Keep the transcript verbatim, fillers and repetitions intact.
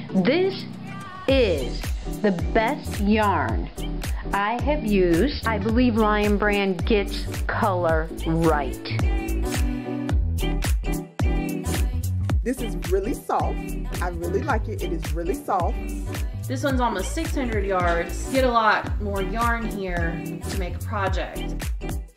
This is the best yarn I have used. I believe Lion Brand gets color right. This is really soft. I really like it. It is really soft. This one's almost six hundred yards. Get a lot more yarn here to make a project.